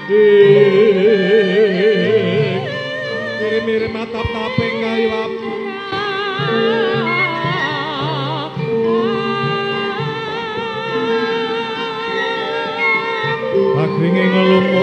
Mirip-mirip matap-taping kayu Agringe ngelumut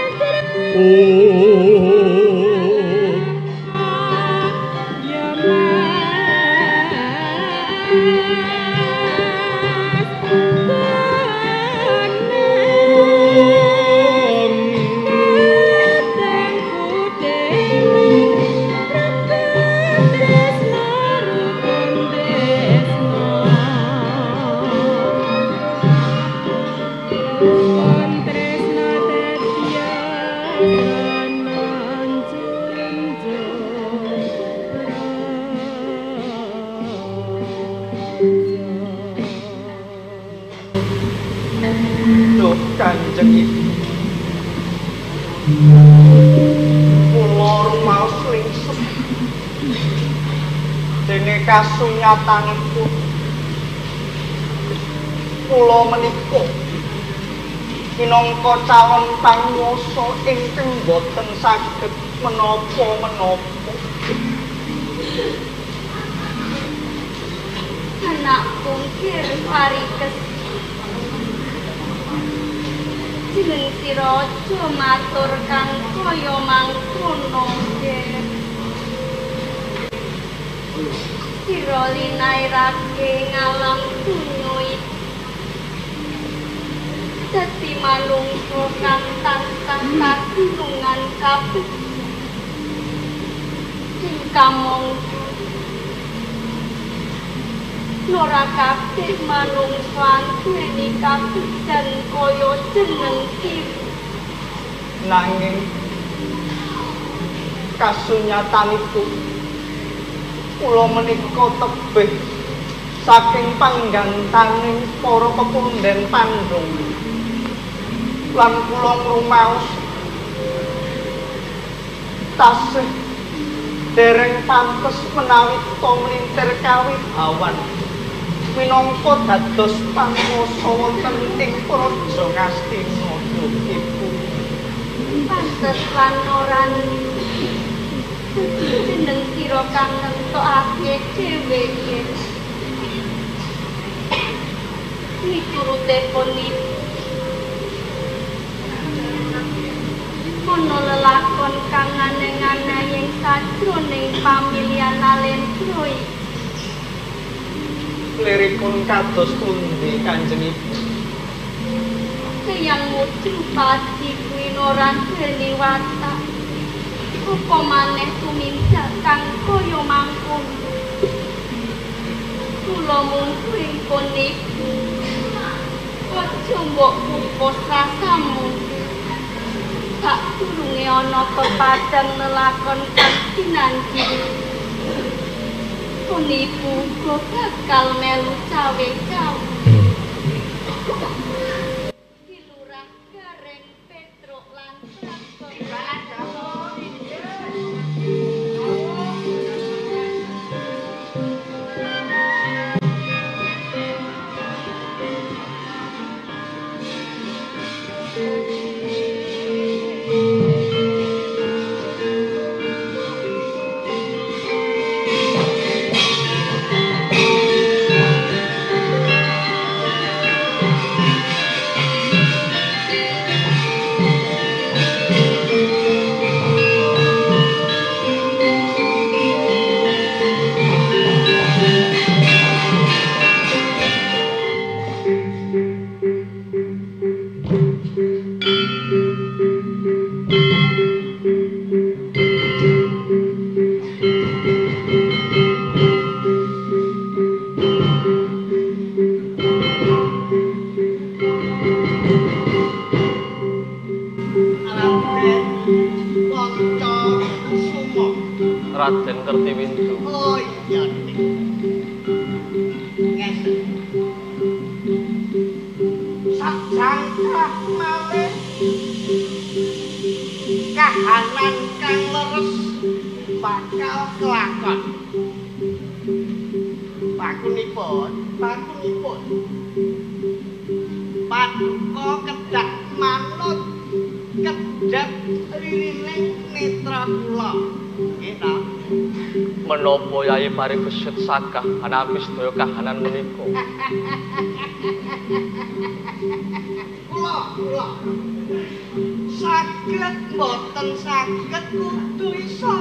Kanjeng Ibu kula rumaos lingsep dene kasunyatanipun kula menika minangka calon panguwasa ingkang boten saged menapa-menapa anak pungkir parikes jeneng sira aja matur kang kaya mangkono nggih. Sira linairake ngalam dunya iki dadi manungsa kang tansah kagunungan kabeh ing kamangka ora kabeh manungsa duweni kabeh kaya jeneng iki nanging kasunyatanipun kula menika tebih saking panggantaning para pepunden Pandung lan kula ngrumaos tasih dereng pantes menawi to mlintir kawit awan minangka dados panguwasa wonten ing praja Ngastina Ibu. Pantes lan ora jeneng sira kang nentokake dhewe iki. Miturutipun iki ana lelakon kang aneh-aneh ing sajroning pamilyan Alendra iki. Liripun kados pundi Kanjeng Ibu? Yang mudru pati kuwi ora duweni watak. Apa maneh tumindak kang kaya mangkono. Kula mung pun iku. Aja mbok pupus rasamu. Sak durunge ana pepadang lelakon kang pinanti. Punipu kok bakal melu cawe-cawe. Kilurah Gareng Petruk lan Raden Kertiwindu. Oh iya. Ngeten. Sajangkah malih kahanan kang leres bakal kelakon. Bakunipun. Paduka kedah manut kedap ririning netra kula. Nggih ta? Menapa Yayi parigesit sagah anapi sedaya kahanan menika? Kula saged mboten saged kudu iso.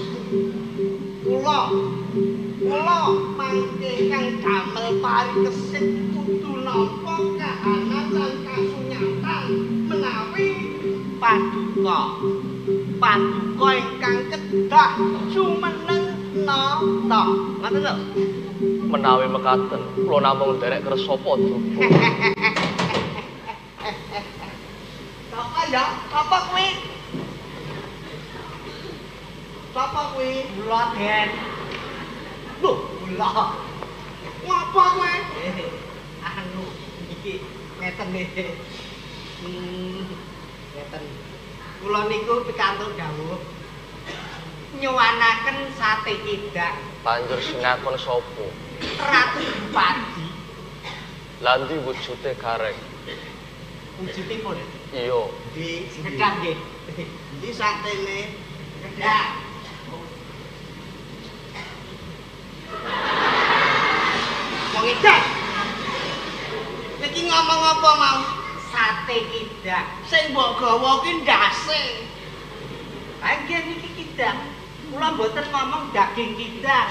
Kula mangke kang damel parigesit kudu nampa kahanan lan kasunyatan menawi paduka ingkang kedah jumeneng nata. Ngoten lho. Menawi mekaten kula namung nderek kersa padha. Sapa ya? Sapa kuwi? Sapa kuwi? Mula Den. Lho, mula. Ngapa kowe? Anu, iki ngeten nggih. Ngeten. Kula niku pikantuk dawuh nyuwanaken sate kidak. Banjur sinakon sapa? Ratu Padi. Lah ndi wujude gareng? Wujudipun Iya. di kedak nggih. Iki satene kedak. Wong edan. Iki ngomong apa mau? Sate kidak. Sing mbok gawa ki ndase. Ha nggih niki kidak. Kula mboten ngomong daging kidak.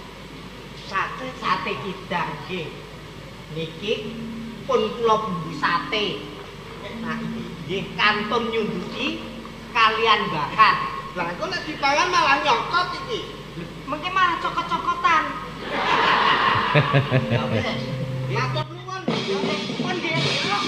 Sate kidak nggih. Niki pun kula bumbu sate. Nah iki nggih kantun nyunduki kalian bahan. Lah kok nek dipangan malah nyokot iki. Mengke malah cokot-cokotan. Ya wis. Matur nuwun. Ya wis pun nggih.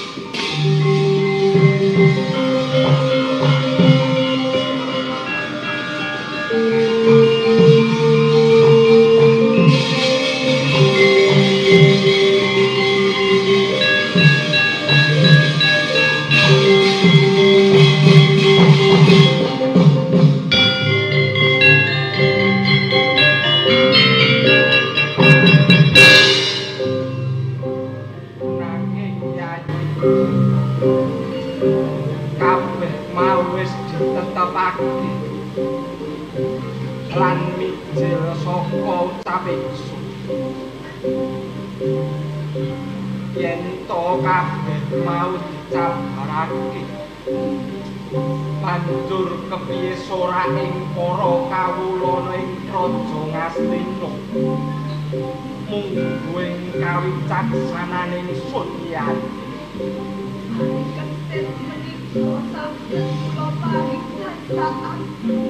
Kabeh mau wis ditetepake lan mijil saka ucape ingsun yen to kabeh mau dicabarake banjur kepiye soraking para kawula ing praja Ngastina munggu ing kawicaksananing Sunyati. Kesit menika saged kula parigatan.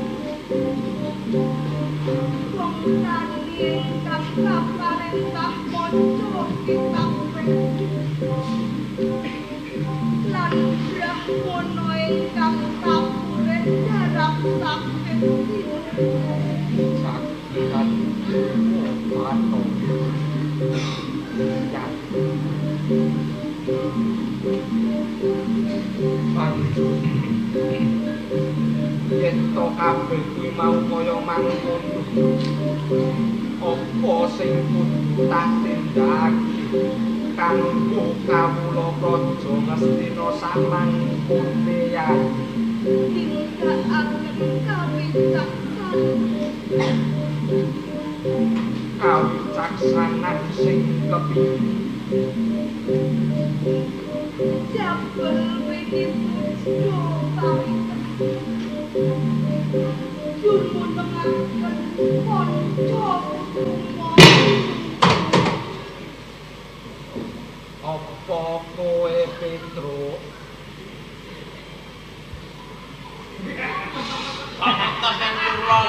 Wong tani ingkang kaparentah maca kitab lan brahmana ingkang kapureh darah saged Sakitan pato ya banjur yen to kabeh kuwi mau kaya mangkono apa sing kudu tak tindakake kanggo kawula praja Ngastina samangkune ya nindakaken kawicaksanan sing kepiye jabel wingi pujo parites jumunengaken ponco apa kowe Petruk Pantes yang kula.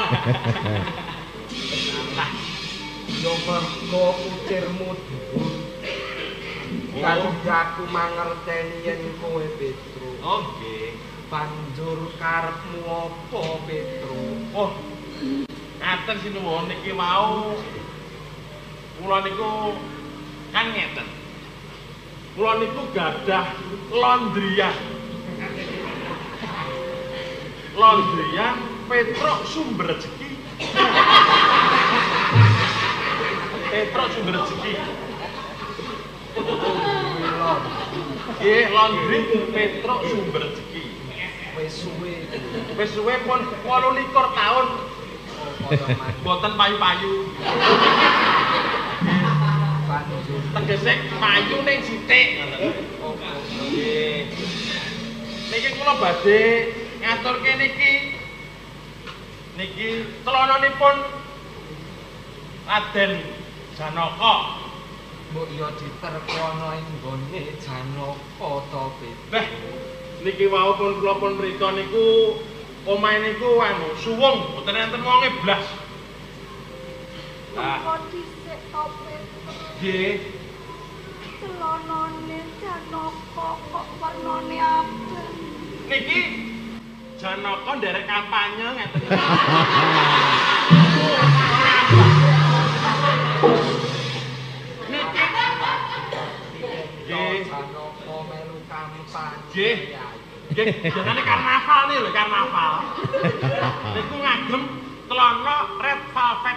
yo mergo kucirmu dhuwur kan aku mangerteni yen kowe Petruk Oh nggih. banjur karepmu apa Petruk Oh. Ngaten sinuwun niki mau. Kula niku kan ngeten. Kula niku gadah laundryan. Laundryan Petruk sumber rezeki. Petruk sumber rezeki. Nggih, laundry Petruk sumber rezeki. Wis suwe pun 28 tahun. Mboten payu-payu. Tegese payu ning sithik ngoten. Nggih. Niki kula badhe ngaturke niki. Niki celananipun Raden Janaka. Mbok yo diterkono ing nggone Janaka to, Pit. Nah, niki wau pun kula pun mriko niku omahe niku anu suwung, mboten enten wonge blas. Kok dhisik to, Pit? Nggih. Celonone Janaka kok warnane abang. Niki Janaka nderek kampanye ngeten. Niki nggih Janaka melu kampanye. nggih. Nggih, jenenge karnaval nih lho, karnaval. Niku ngagem celana red velvet.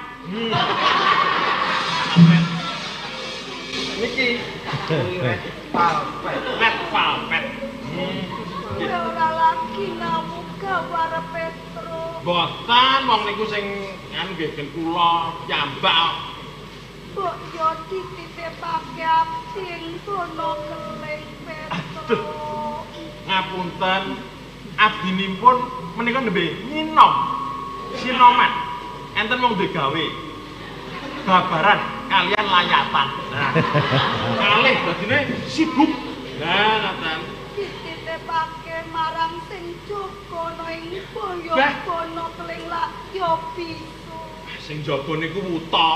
Niki Red velvet. red velvet. Ora lagi namuka wara Petro. Boten wong niku sing anu nggih gen kula piyambak. Mbok yo dititipake abding kono keling Petro. Ngapunten, abdinipun menika nembe nyinom. Sinoman. Enten wong duwe gawe. Babaran kalian layatan. Nah. Kalih dadine sibuk. Nah, ngoten. Dititipake marang sing jaga ing boyo Bah. kono keling lak yo bisu. Sing jaga niku wutok.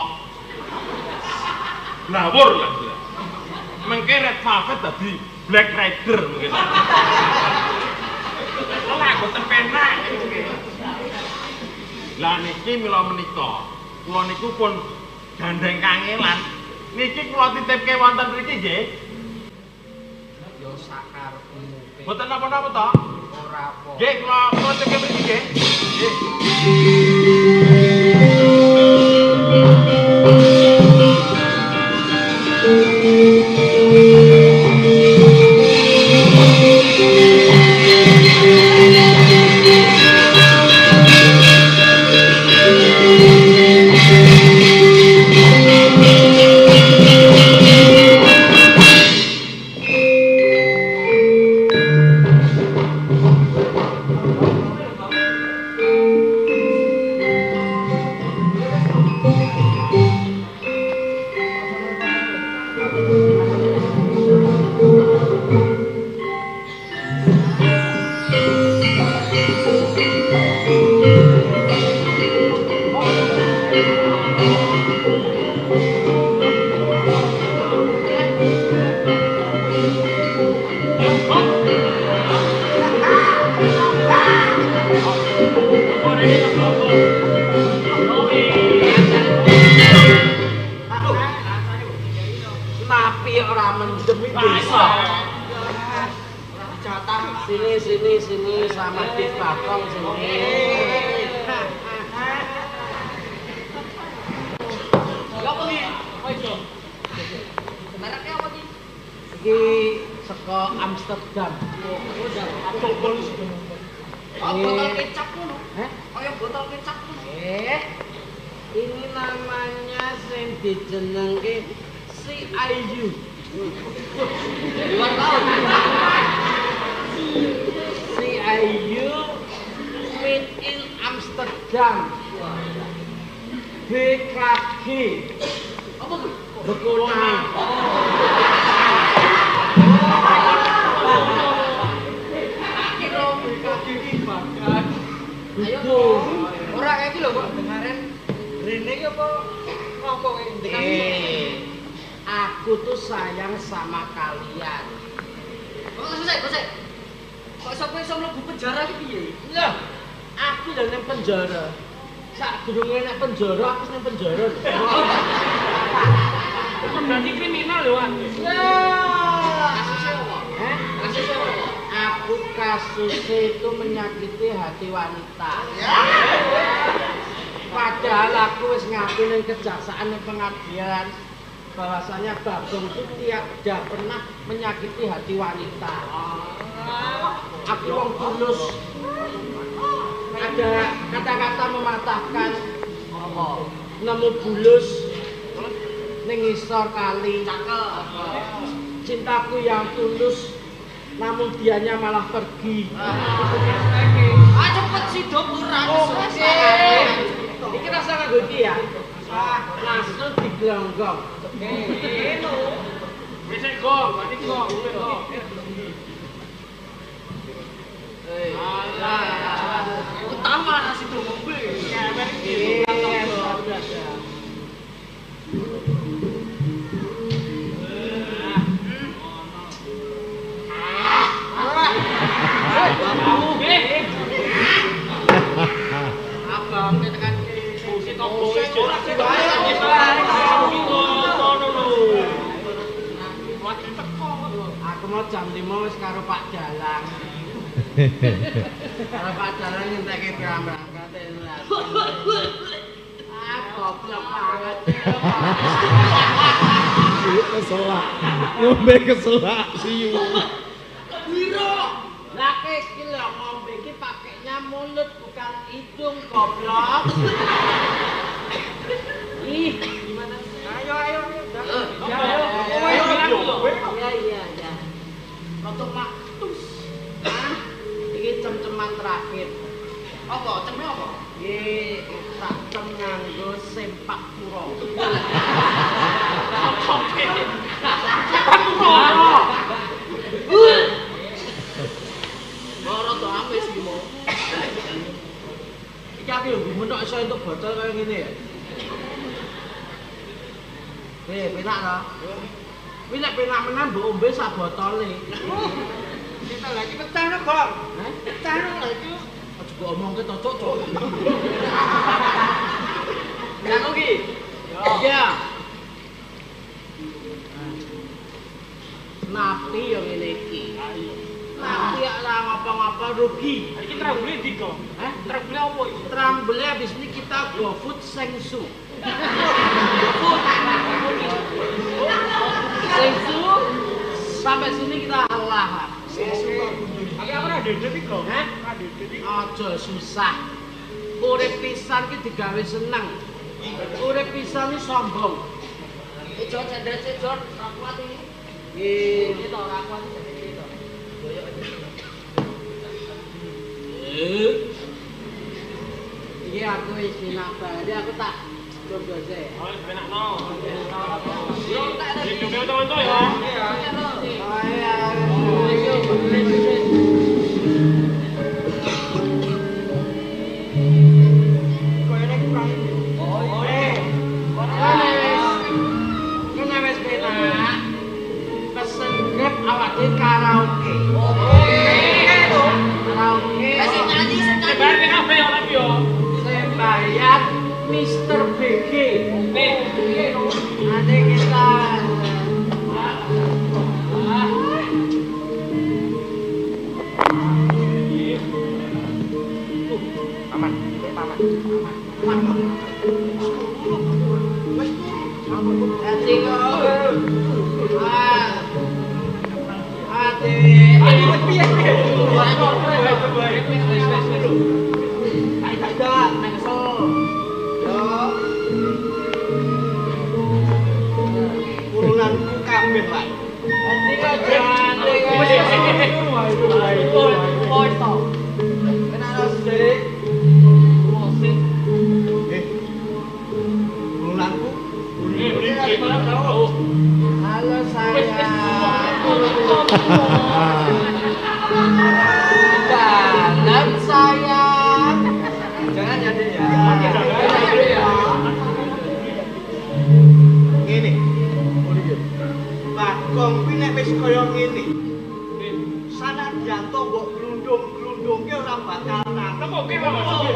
Ngawur lah. Mengke red velvet dadi Black Rider mungkin. Lah boten penak iki. Lah niki mila menika, kula niku pun gandeng kangelan. Niki kula titipke wonten mriki nggih. Yo sakarepmu, Pit. Boten napa-napa to? Ora apa. Nggih, kula titipke mriki nggih. Nggih. Tapi ora mendem iki bisa. Sini sama di Bakong sini. Iki saka Amsterdam. Botol kecap ngono. Hah? Kaya botol kecap ngono. Ini namanya sing dijenengke CIU. Luar tahun. CIU made in Amsterdam. BKG. Apa kuwi? Bekona. Kira BKG iki bagan. Ayo. Ora kayak iki lho kok dengaren. Rene iki apa ngopo iki? Aku tuh sayang sama kalian. Kok selesai? Kok sampe iso mlebu penjara iki piye? Lah, aku yang nang penjara. Sak durunge nang penjara, aku nang penjara. Itu berarti kriminal lho, Wan. Kasusnya apa? Kasusnya apa? Aku kasusnya itu menyakiti hati wanita. Padahal aku wis ngaku ning kejaksaan ning pengadilan bahwasanya Bagong itu tidak pernah menyakiti hati wanita. Aku wong tulus. ada kata-kata mematahkan. Apa? Nemu bulus ning ngisor kali. Cintaku yang tulus, namun dianya malah pergi. Cepet sih dok kurang. Iki rasa kanggo iki ya. Langsung diglonggong. Wis kok, berarti kok. Utama kasih dong mobil. Abang tekan fungsi toko aku mau jam 5 wis karo Pak Dalang. Karo Pak Dalang ngentekke berangkat. Goblok banget. Keselak. Ngombe keselak siu. Wiro, lah iki lho ngombe iki pakainya mulut bukan hidung goblok. Ih, gimana sih? Ayo. Iya. Untuk maktus. Iki cem-ceman terakhir. Apa? Cempe apa? Iki tak cem nganggo sempak pura. Ora to amis iki mau. Iki aku yo gumenok iso entuk botol kaya ngene ya. Penak to? Kuwi nek penak menan mbok ombe sak botole. Kita lagi petang kok. Hah? Petang lagi. Aja kok omongke to, Cuk. Yang iki. Iya. Napi yo ngene iki. Napi ora ngapa-ngapa rugi. Iki trambule ndi kok? Hah? Trambule apa iki? Trambele habis ini kita GoFood Sengsu. Sengsu sampai sini kita olahan. Tapi aku ora dede iki kok. Hah? Ora dede iki. Aja susah. Urip pisan ki digawe seneng. Urip pisan ki sombong. Jon cendek sik Jon, ora kuat iki. Iki to ora kuat iki to. Iki aku wis nabah. Jadi aku tak coba sih. Oh, benakno. Yo tak ada. Iki coba teman-teman ya. Pesen Grab awak dhewe karaoke. Karaoke. Sing nyanyi sing nyanyi. Bayar kabeh ya tapi yo. Sembayat Mr. BG. Nanti kita Urunanku kabeh wae. Urunanku. halo sayang. Dalam sayang. Jangan jadi ya. Ngene. Bagong kuwi nek wis kaya ngene. Sanadyan to mbok glundung-glundungke ora bakal nang. Oke, Pak.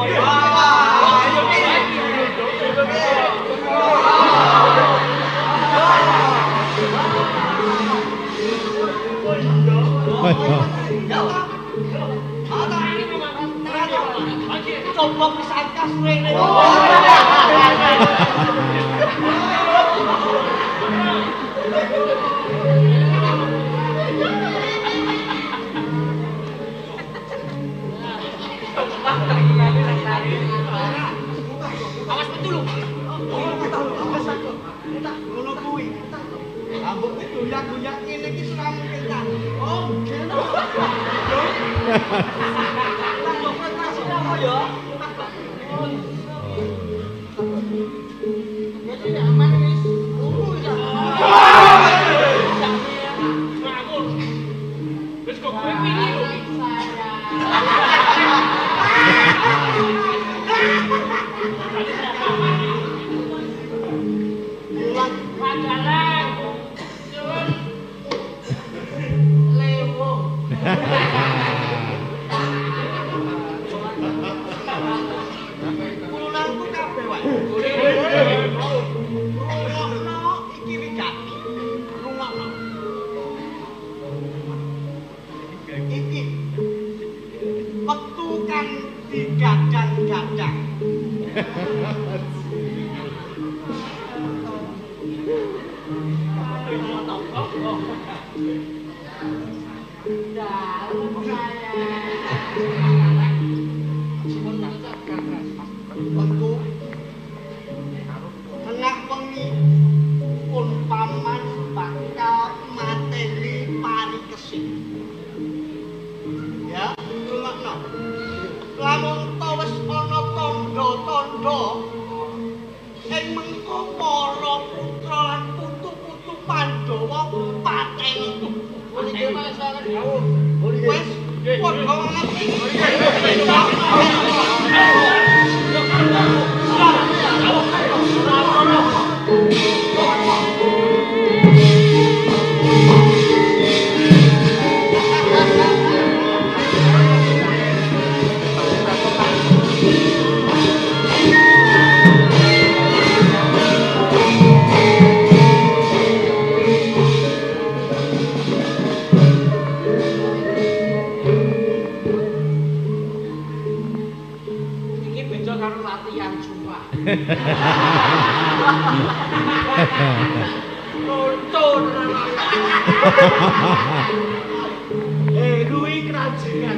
Coba pisan kas rene. apa ya? Jadi aman wis. Wis kok kowe wingi lho. Bulan padalan. Lewo. Kulunanku kabeh wae. Rungokno iki wigati. Rungokno. Iki wektu kang digadang-gadang. Dalem saya. Wektu tengah wengi pun paman bakal mateni parikesit. Ya, rungokno. Lamun ta wis ana tandha-tandha ing mengko para putra lan putu-putu Pandhawa pateni. Wis padha ngerti. Iki beda karo latihan sumpah. Nonton kuwi kerajinan.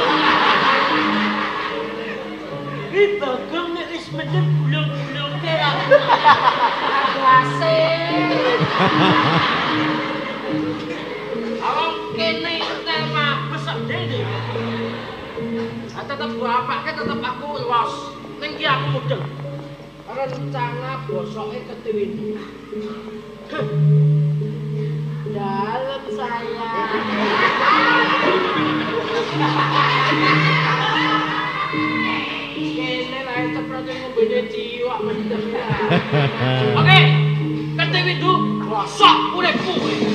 Iki bagong nek wis medhep bulung-bulung terak. Asik. Awang kene tema pesek dene. Tetep bapake tetep aku los. Ning ki aku mudeng. Rencana bosoke ketuwin. Dalem saya. Kene lae ceprate ngombene jiwa mendem. Oke. Ketuwin du bosok uripku.